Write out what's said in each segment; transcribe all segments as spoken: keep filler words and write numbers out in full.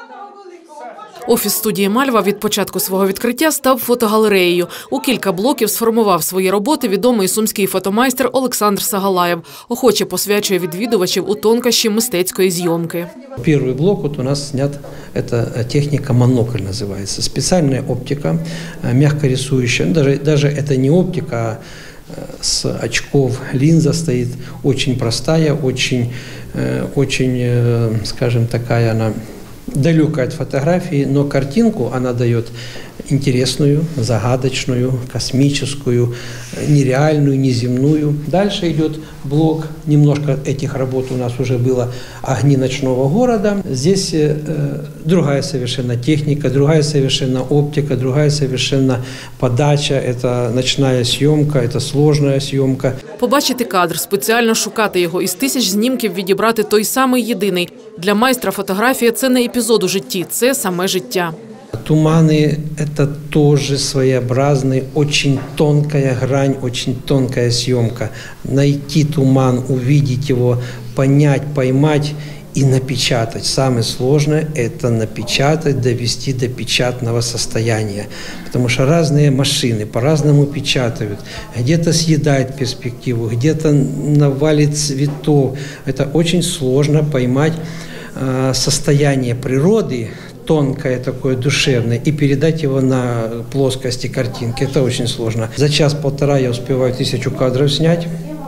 Офіс студії «Мальва» від початку свого відкриття став фотогалереєю. У кілька блоків сформував свої роботи відомий сумський фотомайстер Олександр Сагалаєв. Охоче посвячує відвідувачів у тонкощі мистецької зйомки. Перший блок вот у нас снят, это техника монокль называется. Специальная оптика, мягко рисующая. Даже, даже это не оптика, а с очков линза стоит. Очень простая, очень, очень, скажем, такая она далекая от фотографии, но картинку она дает интересную, загадочную, космическую, нереальную, неземную. Дальше идет блок, немножко этих работ у нас уже было, «Огни ночного города». Здесь э, другая совершенно техника, другая совершенно оптика, другая совершенно подача. Это ночная съемка, это сложная съемка. Побачити кадр, спеціально шукати його, із тисяч знімків відібрати той самий єдиний. Для майстра фотографія – це не епізод у житті, це саме життя. Туманы – это тоже своеобразный, очень тонкая грань, очень тонкая съемка. Найти туман, увидеть его, понять, поймать и напечатать. Самое сложное – это напечатать, довести до печатного состояния. Потому что разные машины по-разному печатают. Где-то съедает перспективу, где-то навалит цветов. Это очень сложно поймать э, состояние природы, тонкое такое, душевное, и передать его на плоскости картинки. Это очень сложно. За час-полтора я успеваю тысячу кадров снять.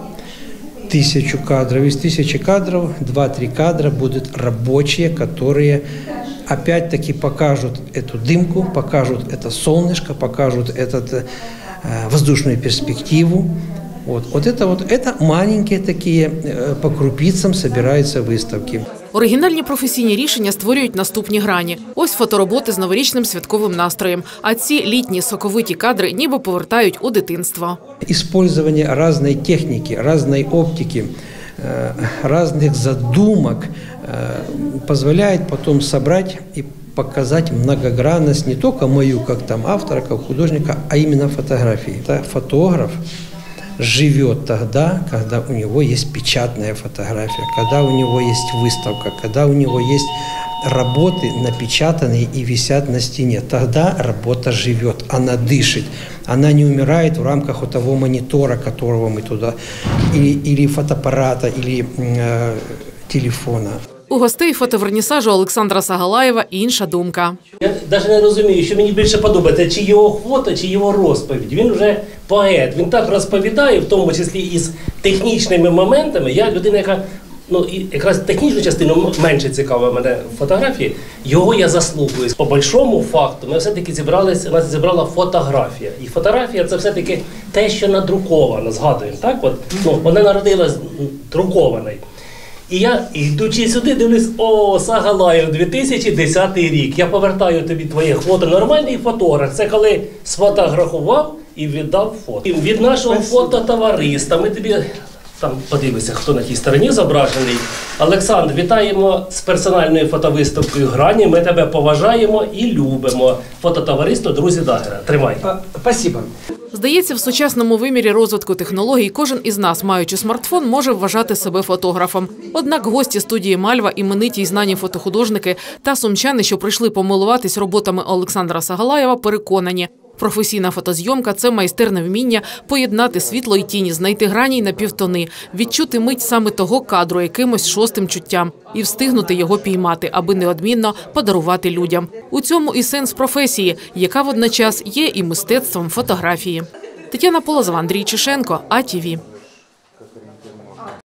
Тысячу кадров. Из тысячи кадров два-три кадра будут рабочие, которые опять-таки покажут эту дымку, покажут это солнышко, покажут этот, э, воздушную перспективу. Вот, вот это вот, это маленькие такие, э, по крупицам собираются выставки. Оригінальні професійні рішення створюють наступні грані. Ось фотороботи з новорічним святковим настроєм. А ці літні соковиті кадри ніби повертають у дитинство. Использование разной техники, разной оптики, разных задумок позволяет потом собрать и показать многогранность не только мою, как там автора, как художника, а именно фотографии. Это фотограф живет тогда, когда у него есть печатная фотография, когда у него есть выставка, когда у него есть работы напечатанные и висят на стене. Тогда работа живет, она дышит, она не умирает в рамках вот того монитора, которого мы туда, или, или фотоаппарата, или э, телефона. У гостей фотовернісажу Олександра Сагалаєва інша думка. Я навіть не розумію, що мені більше подобається, чи його фото, чи його розповідь. Він вже поет, він так розповідає, в тому числі і з технічними моментами. Я людина, яка, ну, і якраз технічну частину менше цікава мене фотографії, його я заслухаю. По большому факту ми все-таки зібралися, нас зібрала фотографія. І фотографія – це все-таки те, що надруковано, згадуємо, так? От, ну, вона народилась друкованою. І я, йдучи сюди, дивлюсь, о, Сагалаєв, дві тисячі десятий рік. Я повертаю тобі твоє фото. Нормальний фотограф. Це коли сфотографував і віддав фото. Від нашого фототовариства ми тобі, там подивися, хто на тій стороні зображений. Олександр, вітаємо з персональною фотовиставкою «Грані». Ми тебе поважаємо і любимо. Фототовариство «Друзі Дагера». Тримай. Спасибо. Здається, в сучасному вимірі розвитку технологій кожен із нас, маючи смартфон, може вважати себе фотографом. Однак гості студії «Мальва», імениті й знані фотохудожники та сумчани, що прийшли помилуватись роботами Олександра Сагалаєва, переконані – професійна фотозйомка – це майстерне вміння поєднати світло і тіні, знайти грані й напівтони, відчути мить саме того кадру якимось шостим чуттям і встигнути його піймати, аби неодмінно подарувати людям. У цьому і сенс професії, яка водночас є і мистецтвом фотографії. Тетяна Полозова, Андрій Чишенко, А Ті Ві.